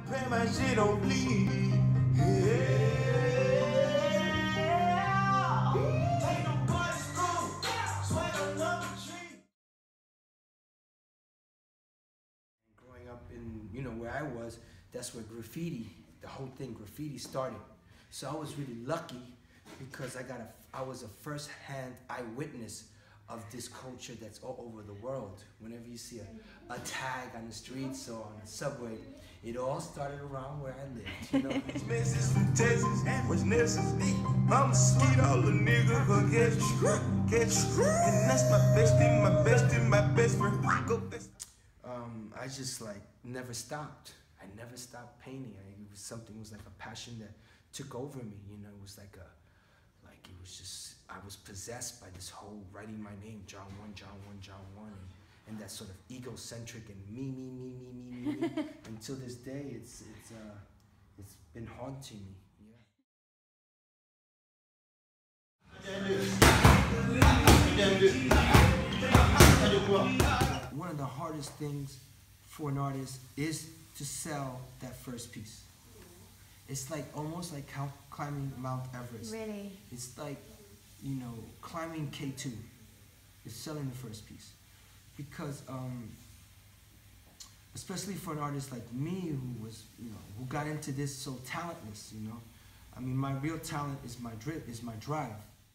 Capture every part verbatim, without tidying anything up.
Pray my shit don't bleed. Yeah. Growing up in, you know, where I was, that's where graffiti, the whole thing, graffiti started. So I was really lucky because I got a, I was a first-hand eyewitness of this culture that's all over the world. Whenever you see a, a tag on the streets or on the subway, it all started around where I lived, you know. Missus from Texas, was necessary. I'm a sweet old nigga, go get you, get you. And that's my bestie, my bestie, my best friend. Go best. Um, I just like never stopped. I never stopped painting. I, it was something, it was like a passion that took over me, you know. It was like a, like it was just, I was possessed by this whole writing my name, JonOne, JonOne, JonOne, and, and that sort of egocentric and me, me, me, me, me, me, me. Until this day, it's it's uh, it's been haunting me. Yeah. One of the hardest things for an artist is to sell that first piece. It's like almost like climbing Mount Everest. Really? It's like, you know, climbing K two. It's selling the first piece. Because, um, especially for an artist like me who was, you know, who got into this so talentless, you know. I mean, my real talent is my drip, is my drive.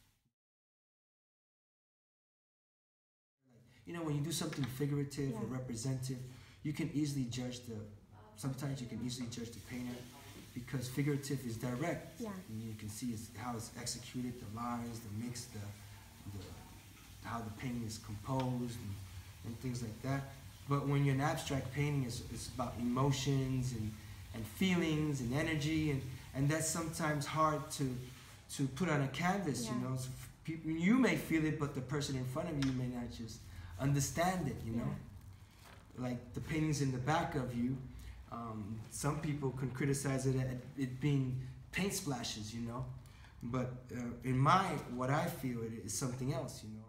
You know, when you do something figurative yeah. or representative, you can easily judge the, sometimes you can easily judge the painter because figurative is direct. Yeah. And you can see it's, how it's executed, the lines, the mix, the, the how the painting is composed and, and things like that. But when you're an abstract painting, it's, it's about emotions and, and feelings and energy, and, and that's sometimes hard to, to put on a canvas, yeah. you know. So people, you may feel it, but the person in front of you may not just understand it, you know. Yeah. Like the paintings in the back of you, um, some people can criticize it at it being paint splashes, you know. But uh, in my, what I feel it is something else, you know.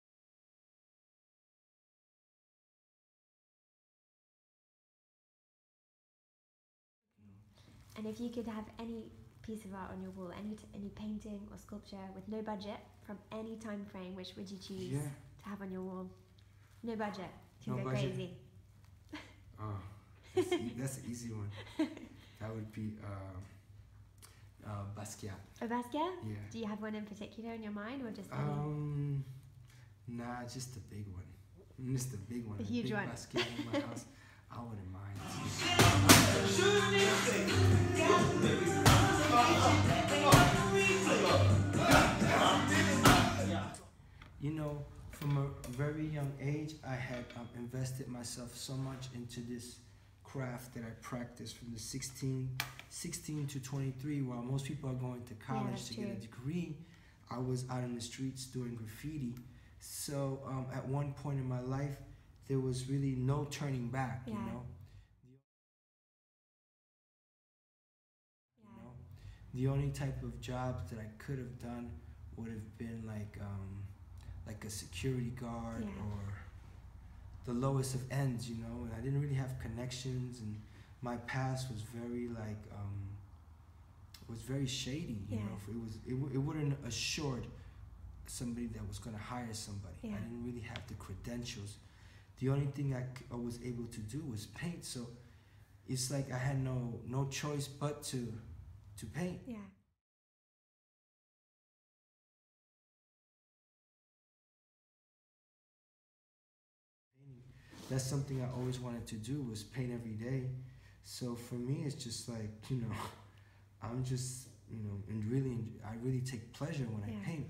And if you could have any piece of art on your wall, any t any painting or sculpture with no budget from any time frame, which would you choose yeah. to have on your wall? No budget. You no go budget. crazy. Oh, that's, e that's an easy one. That would be uh, uh, Basquiat. A Basquiat? Yeah. Do you have one in particular in your mind, or just? Um, any? Nah, just the big one. Just the big one. The a huge big one. Basquiat in my house. I wouldn't mind. You know, from a very young age, I had um, invested myself so much into this craft that I practiced from the sixteen, sixteen to twenty-three, while most people are going to college yeah, to true. get a degree. I was out in the streets doing graffiti. So um, at one point in my life, there was really no turning back, yeah. you know. Yeah. You know, the only type of jobs that I could have done would have been like um, like a security guard yeah. or the lowest of ends, you know. And I didn't really have connections, and my past was very like um, was very shady, you yeah. know. It was it, w it wouldn't assured somebody that was going to hire somebody. Yeah. I didn't really have the credentials. The only thing I, c I was able to do was paint. So it's like I had no no choice but to to paint. Yeah. That's something I always wanted to do, was paint every day. So for me, it's just like, you know, I'm just, you know, and really, I really take pleasure when yeah. I paint.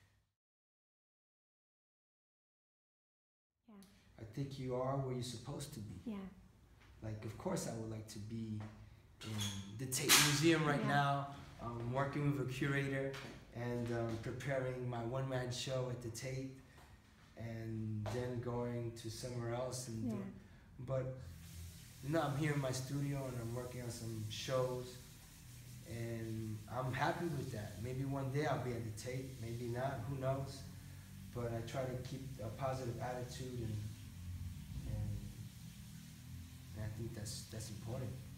Yeah. I think you are where you're supposed to be. Yeah. Like, of course, I would like to be in the Tate Museum right yeah. now, um, working with a curator and um, preparing my one-man show at the Tate, and then going to somewhere else. And yeah. do, but no, I'm here in my studio and I'm working on some shows, and I'm happy with that. Maybe one day I'll be at the Tate, maybe not, who knows. But I try to keep a positive attitude, and and, and I think that's that's important.